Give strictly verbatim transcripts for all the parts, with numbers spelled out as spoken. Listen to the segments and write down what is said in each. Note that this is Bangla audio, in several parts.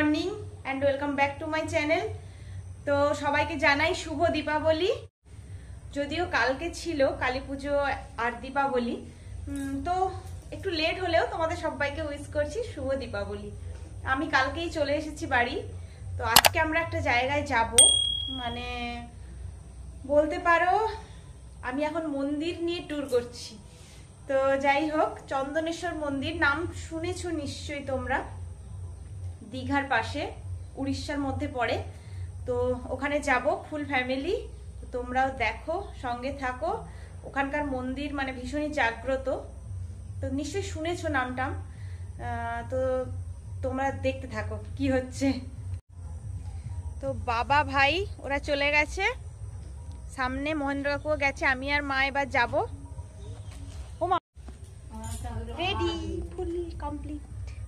Morning and welcome back to my channel. তো সবাইকে জানাই শুভ দীপাবলি। যদিও কালকে ছিল কালী পুজো আর দীপাবলি, তো একটু লেট হলেও তোমাদের সবাইকে উইশ করছি শুভ দীপাবলি। আমি কালকেই চলে এসেছি বাড়ি। তো আজকে আমরা একটা জায়গায় যাব, মানে বলতে পারো আমি এখন মন্দির নিয়ে ট্যুর করছি। তো যাই হোক, চন্দনেশ্বর মন্দির নাম শুনেছো নিশ্চয়ই তোমরা, দীঘার পাশে, উড়িষ্যার মধ্যে পড়ে। তো ওখানে যাব ফুল ফ্যামিলি, তোমরাও দেখো, সঙ্গে থাকো। ওখানকার মন্দির মানে ভীষণই জাগ্রত, তো নিশ্চয়ই শুনেছো নামটাম। তো তোমরা দেখতে থাকো কি হচ্ছে। তো বাবা ভাই ওরা চলে গেছে, সামনে মহেন্দ্র কাকুও গেছে, আমি আর মা এবার যাবো। ও মা রেডি, ফুল কমপ্লিট।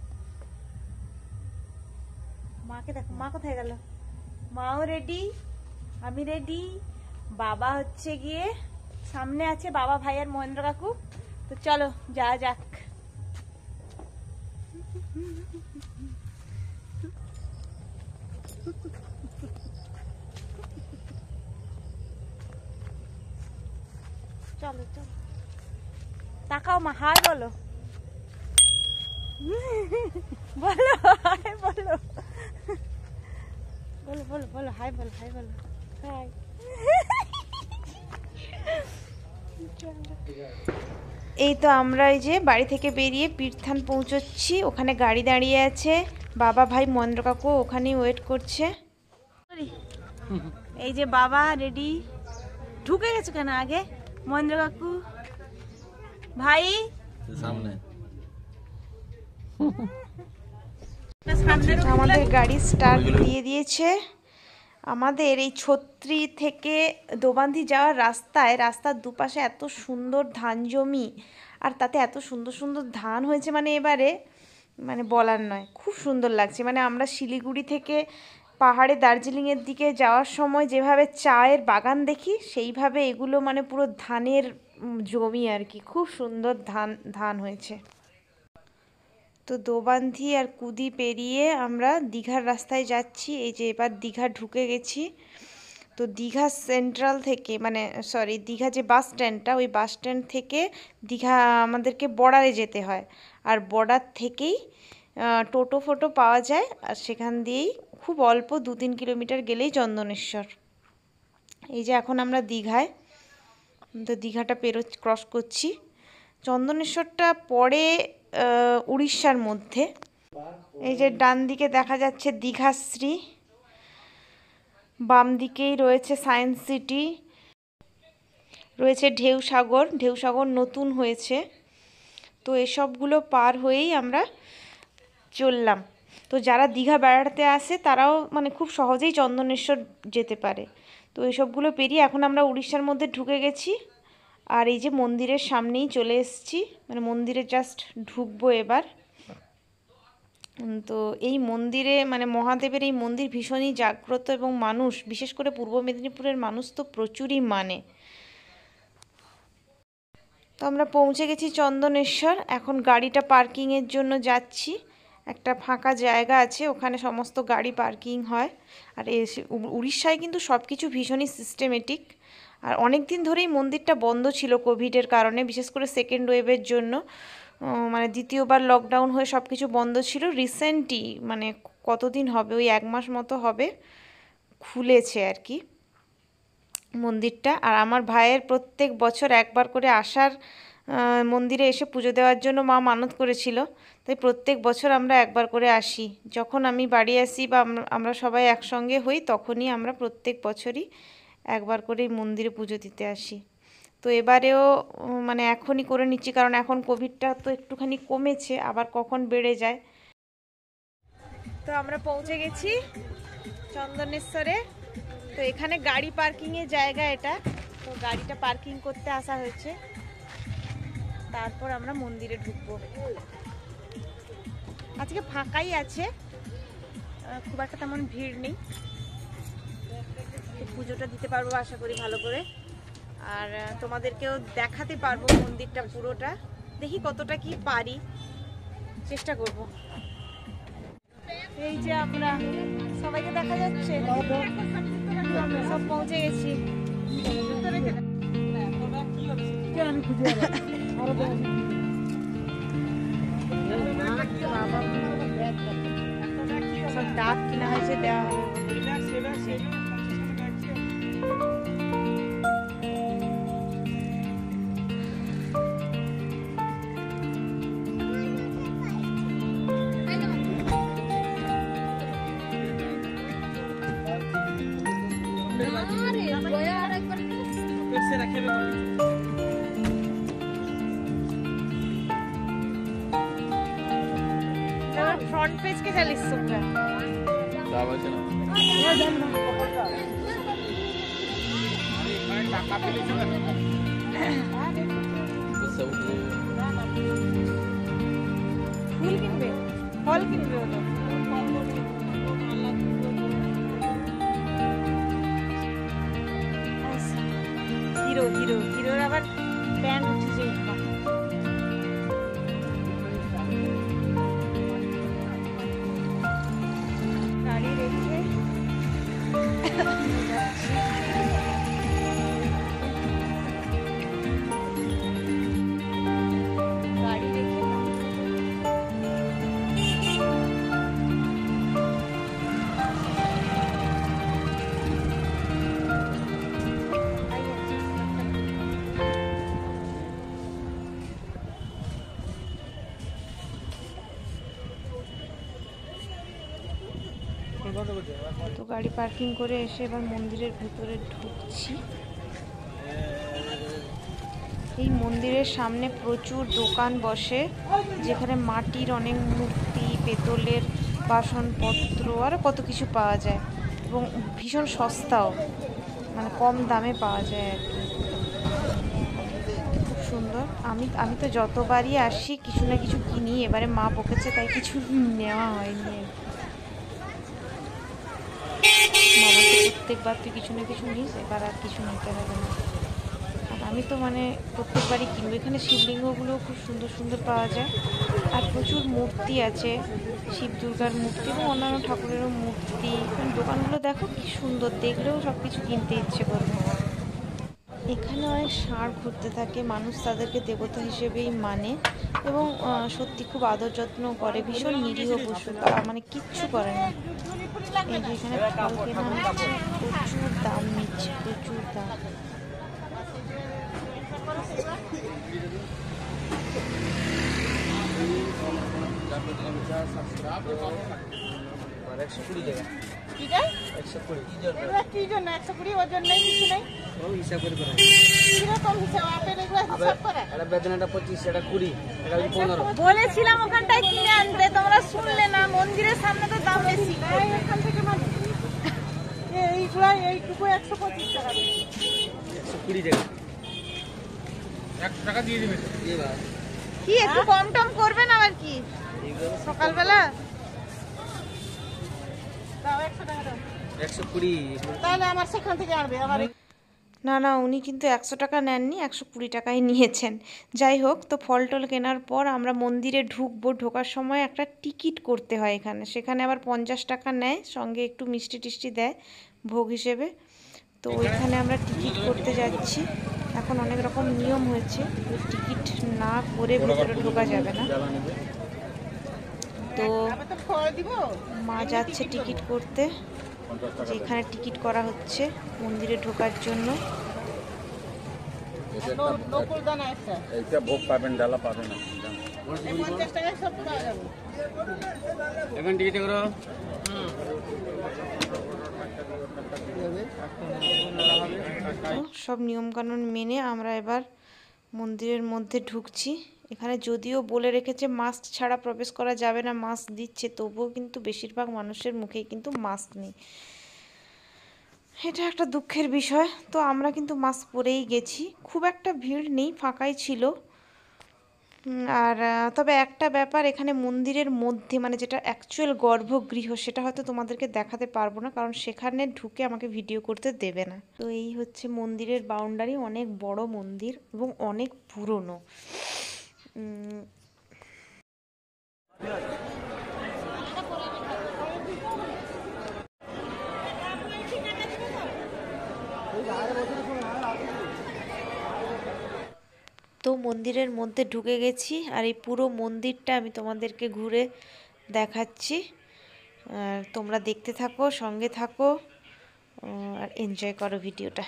মাকে দেখো, মা কোথায় গেল? মাও রেডি, আমি রেডি, বাবা হচ্ছে গিয়ে সামনে আছে, বাবা ভাই আর মহেন্দ্র কাকু। তো চলো যা যাক। চলো চলো, তাকাও মা, হাই বলো, বলো হাই বলো, বলো বলো বলো হাই বলো, হাই বলো, হাই। এই তো আমরা এই যে বাড়ি থেকে বেরিয়ে পীরথান পৌঁছচ্ছি। ওখানে গাড়ি দাঁড়িয়ে আছে, বাবা ভাই মহেন্দ্র কাকু ওখানেই ওয়েট করছে। এই যে বাবা রেডি, ঢুকে গেছে কেন আগে মহেন্দ্র কাকু ভাই সামনে। আমাদের গাড়ি স্টার্ট দিয়ে দিয়েছে। আমাদের এই ছত্রি থেকে দোবান্ধি যাওয়ার রাস্তায়, রাস্তার দুপাশে এত সুন্দর ধান জমি, আর তাতে এত সুন্দর সুন্দর ধান হয়েছে, মানে এবারে মানে বলার নয়, খুব সুন্দর লাগছে। মানে আমরা শিলিগুড়ি থেকে পাহাড়ে দার্জিলিংয়ের দিকে যাওয়ার সময় যেভাবে চায়ের বাগান দেখি, সেইভাবে এগুলো মানে পুরো ধানের জমি আর কি, খুব সুন্দর ধান ধান হয়েছে। তো দোবান্ধি আর কুদি পেরিয়ে আমরা দীঘার রাস্তায় যাচ্ছি। এই যে এবার দীঘা ঢুকে গেছি। তো দীঘা সেন্ট্রাল থেকে, মানে সরি দীঘা যে বাস স্ট্যান্ডটা, ওই বাস স্ট্যান্ড থেকে দীঘা আমাদেরকে বর্ডারে যেতে হয়, আর বর্ডার থেকেই টোটো ফোটো পাওয়া যায়, আর সেখান দিয়েই খুব অল্প দু তিন কিলোমিটার গেলেই চন্দনেশ্বর। এই যে এখন আমরা দীঘায়, তো দীঘাটা পেরো ক্রস করছি। চন্দনেশ্বরটা পড়ে উড়িষ্যার মধ্যে। এই যে ডান দিকে দেখা যাচ্ছে দীঘাশ্রী, বাম দিকেই রয়েছে সায়েন্স সিটি, রয়েছে ঢেউসাগর। ঢেউসাগর নতুন হয়েছে। তো এসবগুলো পার হয়েই আমরা চললাম। তো যারা দীঘা বেড়াতে আসে তারাও মানে খুব সহজেই চন্দনেশ্বর যেতে পারে। তো এইসবগুলো পেরিয়ে এখন আমরা উড়িষ্যার মধ্যে ঢুকে গেছি। আর এই যে মন্দিরের সামনেই চলে এসেছি, মানে মন্দিরে জাস্ট ঢুকবো এবার। তো এই মন্দিরে মানে মহাদেবের এই মন্দির ভীষণই জাগ্রত, এবং মানুষ, বিশেষ করে পূর্ব মেদিনীপুরের মানুষ তো প্রচুরই মানে। তো আমরা পৌঁছে গেছি চন্দনেশ্বর। এখন গাড়িটা পার্কিংয়ের জন্য যাচ্ছি। একটা ফাঁকা জায়গা আছে, ওখানে সমস্ত গাড়ি পার্কিং হয়। আর উড়িষ্যায় কিন্তু সব কিছু ভীষণই সিস্টেমেটিক। আর অনেক দিন ধরেই মন্দিরটা বন্ধ ছিল কোভিডের কারণে, বিশেষ করে সেকেন্ড ওয়েভের জন্য, মানে দ্বিতীয়বার লকডাউন হয়ে সব কিছু বন্ধ ছিল। রিসেন্টলি মানে কতদিন হবে, ওই এক মাস মতো হবে খুলেছে আর কি মন্দিরটা। আর আমার ভাইয়ের প্রত্যেক বছর একবার করে আসার, মন্দিরে এসে পুজো দেওয়ার জন্য মা মানত করেছিল, তাই প্রত্যেক বছর আমরা একবার করে আসি। যখন আমি বাড়ি আসি বা আমরা সবাই একসঙ্গে হই, তখনই আমরা প্রত্যেক বছরই একবার করে মন্দিরে পুজো দিতে আসি। তো এবারেও মানে এখনই করে নিচ্ছি, কারণ এখন কোভিডটা তো একটুখানি কমেছে, আবার কখন বেড়ে যায়। তো আমরা পৌঁছে গেছি চন্দনেশ্বরে। তো এখানে গাড়ি পার্কিংয়ের জায়গা এটা, তো গাড়িটা পার্কিং করতে আসা হয়েছে, তারপর আমরা মন্দিরে ঢুকবো। আজকে ফাঁকাই আছে, খুব একটা তেমন ভিড় নেই। পুজোটা দিতে পারবো আশা করি ভালো করে, আর তোমাদেরকেও দেখাতে পারবো মন্দিরটা পুরোটা। দেখি কতটা কি পারি, চেষ্টা করব। এই যে আমরা সবাইকে দেখা যাচ্ছে, আমরা সব পৌঁছে গেছি। সব ডাক কিনা হয়েছে, দেওয়া হবে। फ्रंट पेज के चालीस रुपया फूल किनबे फल किनबे ওটা হিরো হিরো হিরোর আবার ব্যান্ড উঠেছে। গাড়ি রেখে গাড়ি রেখে তো গাড়ি পার্কিং করে এসে এবার মন্দিরের ভিতরে ঢুকছি। এই মন্দিরের সামনে প্রচুর দোকান বসে, যেখানে মাটির অনেক মূর্তি, পেতলের বাসনপত্র আরও কত কিছু পাওয়া যায়, এবং ভীষণ সস্তাও, মানে কম দামে পাওয়া যায় আর কি। খুব সুন্দর। আমি আমি তো যতবারই আসি কিছু না কিছু কিনি, এবারে মা বকেছে তাই কিছু নেওয়া হয়নি। প্রত্যেকবার তুই কিছু না কিছু নিস, এবার আর কিছু নিতে হবে না। আর আমি তো মানে প্রত্যেকবারই কিনবো। এখানে শিবলিঙ্গগুলোও খুব সুন্দর সুন্দর পাওয়া যায়, আর প্রচুর মূর্তি আছে, শিব দুর্গার মূর্তি এবং অন্যান্য ঠাকুরেরও মূর্তি। দোকানগুলো দেখো কি সুন্দর, দেখলেও সব কিছু কিনতে ইচ্ছে করবে। এখানে অনেক ষাঁড় ঘুরতে থাকে, মানুষ তাদেরকে দেবতা হিসেবেই মানে, এবং সত্যি খুব আদর যত্ন করে। ভীষণ নিরীহ পশু, তারা মানে কিচ্ছু করে না। এই যে এখানে ফল কেনা হচ্ছে, প্রচুর দাম নিচ্ছে, প্রচুর দাম। একশো কুড়ি টাকা একশো কুড়ি কি জন্য একশো কুড়ি? ওর জন্যই কিছু নেই, হিসাব করে করে কিরকম হিসাব? আপেল এগুলো হিসাব করে। এটা বেদনাটা পঁচিশ, এটা কুড়ি, এটা পনেরো। বলেছিলাম ওখানটায় কিনে আনতে, তোমরা শুনলে না। মন্দিরের সামনে তো দাম বেশি। এখান থেকে মানে এইগুলো এইটুকু একশো পঁচিশ টাকা, একশো কুড়ি টাকা, একশো টাকা দিয়ে দেবে। কি একটু কম টম করবেন আবার? কি সকালবেলা একশো কুড়ি, তাহলে আমার সেখান থেকে আনবে আবার। না না, উনি কিন্তু একশো টাকা নেননি, একশো কুড়ি টাকাই নিয়েছেন। যাই হোক, তো ফল টল কেনার পর আমরা মন্দিরে ঢুকবো। ঢোকার সময় একটা টিকিট করতে হয় এখানে, সেখানে আবার পঞ্চাশ টাকা নেয়, সঙ্গে একটু মিষ্টি টিষ্টি দেয় ভোগ হিসেবে। তো ওইখানে আমরা টিকিট করতে যাচ্ছি। এখন অনেক রকম নিয়ম হয়েছে, টিকিট না করে ভেতরে ঢোকা যাবে না। তো মা যাচ্ছে টিকিট করতে, যেখানে টিকিট করা হচ্ছে মন্দিরে ঢোকার জন্য। এইটা ভোগ পাবেন, ডালা পাবেন না। এখন টিকিট করো। সব নিয়মকানুন মেনে আমরা এবার মন্দিরের মধ্যে ঢুকছি। এখানে যদিও বলে রেখেছে মাস্ক ছাড়া প্রবেশ করা যাবে না, মাস্ক দিচ্ছে, তবুও কিন্তু বেশিরভাগ মানুষের মুখেই কিন্তু মাস্ক নেই। এটা একটা দুঃখের বিষয়। তো আমরা কিন্তু মাস্ক পরেই গেছি, খুব একটা ভিড় নেই, ফাঁকাই ছিল। আর তবে একটা ব্যাপার, এখানে মন্দিরের মধ্যে মানে যেটা অ্যাকচুয়াল গর্ভগৃহ, সেটা হয়তো তোমাদেরকে দেখাতে পারবো না, কারণ সেখানে ঢুকে আমাকে ভিডিও করতে দেবে না। তো এই হচ্ছে মন্দিরের বাউন্ডারি, অনেক বড় মন্দির এবং অনেক পুরনো। তো মন্দিরের মধ্যে ঢুকে গেছি, আর এই পুরো মন্দিরটা আমি তোমাদেরকে ঘুরে দেখাচ্ছি। আর তোমরা দেখতে থাকো, সঙ্গে থাকো, আর এনজয় করো ভিডিওটা।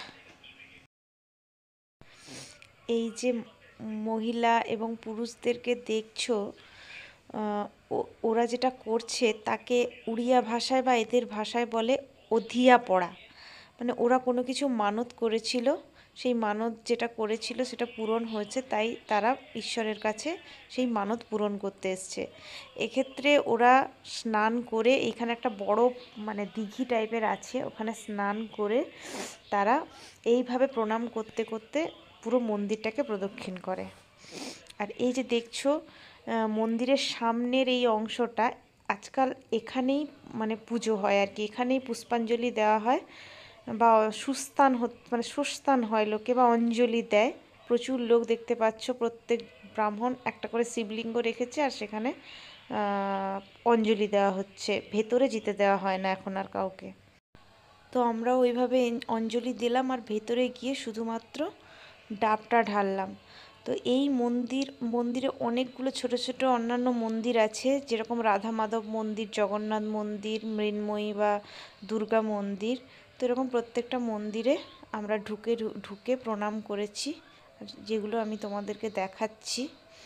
এই যে মহিলা এবং পুরুষদেরকে দেখছো, ওরা যেটা করছে তাকে উড়িয়া ভাষায় বা এদের ভাষায় বলে অধিয়া পড়া। মানে ওরা কোনো কিছু মানত করেছিল, সেই মানত যেটা করেছিল সেটা পূরণ হয়েছে, তাই তারা ঈশ্বরের কাছে সেই মানত পূরণ করতে এসছে। এক্ষেত্রে ওরা স্নান করে, এখানে একটা বড় মানে দিঘি টাইপের আছে, ওখানে স্নান করে তারা এইভাবে প্রণাম করতে করতে পুরো মন্দিরটাকে প্রদক্ষিণ করে। আর এই যে দেখছো মন্দিরের সামনের এই অংশটা, আজকাল এখানেই মানে পুজো হয় আর কি, এখানেই পুষ্পাঞ্জলি দেওয়া হয় বা সুস্থান মানে সুস্থান হয় লোকে, বা অঞ্জলি দেয়। প্রচুর লোক দেখতে পাচ্ছ, প্রত্যেক ব্রাহ্মণ একটা করে শিবলিঙ্গ রেখেছে আর সেখানে অঞ্জলি দেওয়া হচ্ছে। ভেতরে যেতে দেওয়া হয় না এখন আর কাউকে। তো আমরাও ওইভাবে অঞ্জলি দিলাম আর ভেতরে গিয়ে শুধুমাত্র ডাবটা ঢাললাম। তো এই মন্দির মন্দিরে অনেকগুলো ছোট ছোট অন্যান্য মন্দির আছে, যেরকম রাধা মাধব মন্দির, জগন্নাথ মন্দির, মৃন্ময়ী বা দুর্গা মন্দির। তো এরকম প্রত্যেকটা মন্দিরে আমরা ঢুকে ঢুকে প্রণাম করেছি, যেগুলো আমি তোমাদেরকে দেখাচ্ছি।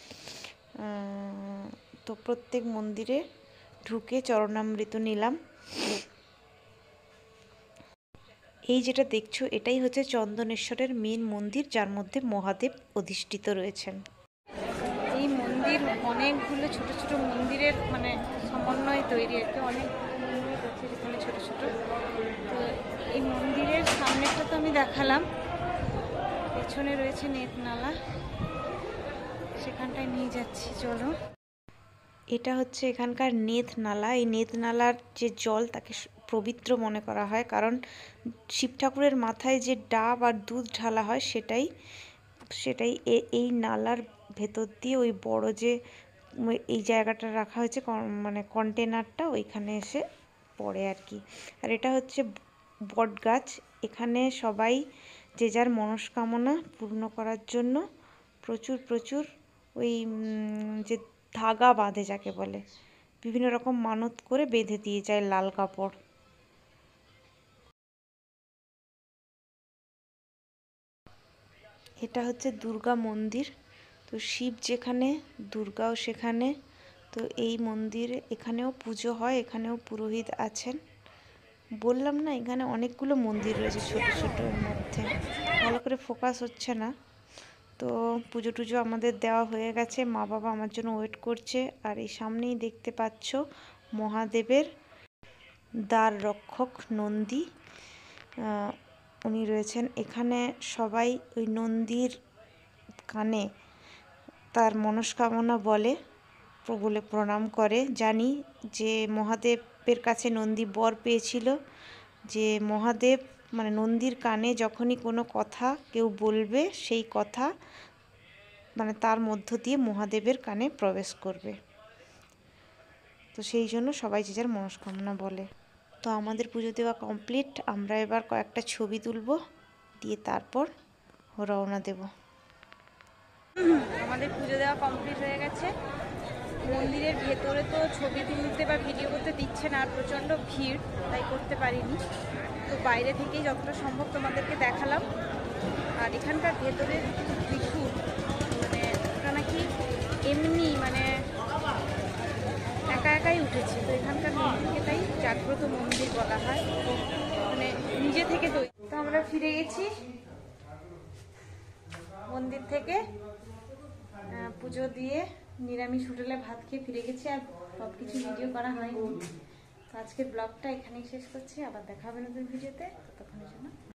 তো প্রত্যেক মন্দিরে ঢুকে চরণামৃত নিলাম। এই যেটা দেখছো এটাই হচ্ছে চন্দনেশ্বরের মেন মন্দির, যার মধ্যে মহাদেব অধিষ্ঠিত রয়েছেন। এই মন্দির অনেকগুলো ছোট ছোট মন্দিরের মানে সমন্বয়ে তৈরি, আর কি অনেক মন্দির আছে যেখানে ছোট ছোট। তো এই মন্দিরের সামনেটা তো আমি দেখালাম, পেছনে রয়েছে নেতনালা, সেখানটায় নিয়ে যাচ্ছি, চলো। এটা হচ্ছে এখানকার নেতনালা। এই নেতনালার যে জল তাকে পবিত্র মনে করা হয়, কারণ শিব ঠাকুরের মাথায় যে ডাব আর দুধ ঢালা হয় সেটাই সেটাই এই নালার ভেতর দিয়ে ওই বড় যে এই জায়গাটা রাখা হয়েছে মানে কন্টেনারটা, ওইখানে এসে পড়ে আর কি। আর এটা হচ্ছে বট গাছ, এখানে সবাই যে যার মনস্কামনা পূর্ণ করার জন্য প্রচুর প্রচুর ওই যে ধাগা বাঁধে যাকে বলে, বিভিন্ন রকম মানত করে বেঁধে দিয়ে যায় লাল কাপড়। এটা হচ্ছে দুর্গা মন্দির। তো শিব যেখানে, দুর্গাও সেখানে। তো এই মন্দিরে এখানেও পুজো হয়, এখানেও পুরোহিত আছেন। বললাম না এখানে অনেকগুলো মন্দির রয়েছে ছোট ছোটোর মধ্যে, ভালো করে ফোকাস হচ্ছে না। তো পুজো টুজো আমাদের দেওয়া হয়ে গেছে, মা বাবা আমার জন্য ওয়েট করছে। আর এই সামনেই দেখতে পাচ্ছ মহাদেবের দ্বার রক্ষক নন্দী, উনি রয়েছেন এখানে। সবাই ওই নন্দীর কানে তার মনস্কামনা বলে বলে প্রণাম করে। জানি যে মহাদেবের কাছে নন্দী বর পেয়েছিল যে মহাদেব মানে নন্দীর কানে যখনই কোনো কথা কেউ বলবে, সেই কথা মানে তার মধ্য দিয়ে মহাদেবের কানে প্রবেশ করবে। তো সেই জন্য সবাই যে যার মনস্কামনা বলে। তো আমাদের পুজো দেওয়া কমপ্লিট, আমরা এবার কয়েকটা ছবি তুলব, দিয়ে তারপর রওনা দেব। আমাদের পুজো দেওয়া কমপ্লিট হয়ে গেছে। মন্দিরের ভেতরে তো ছবি তুলতে বা ভিডিও করতে দিচ্ছে না, আর প্রচণ্ড ভিড়, তাই করতে পারিনি। তো বাইরে থেকেই যতটা সম্ভব তোমাদেরকে দেখালাম। আর এখানকার ভেতরে কিছু মানে ওটা নাকি এমনি মানে একা একাই উঠেছে। তো এখানকার মন্দিরকে তাই জাগ্রত মন্দির বলা হয়, মানে নিজে থেকে তৈরি। তো আমরা ফিরে গেছি মন্দির থেকে, পুজো দিয়ে নিরামিষ হোটেলে ভাত খেয়ে ফিরে গেছি। আর সব কিছু ভিডিও করা হয়নি। তো আজকের ব্লগটা এখানেই শেষ করছি, আবার দেখা হবে নতুন ভিডিওতে।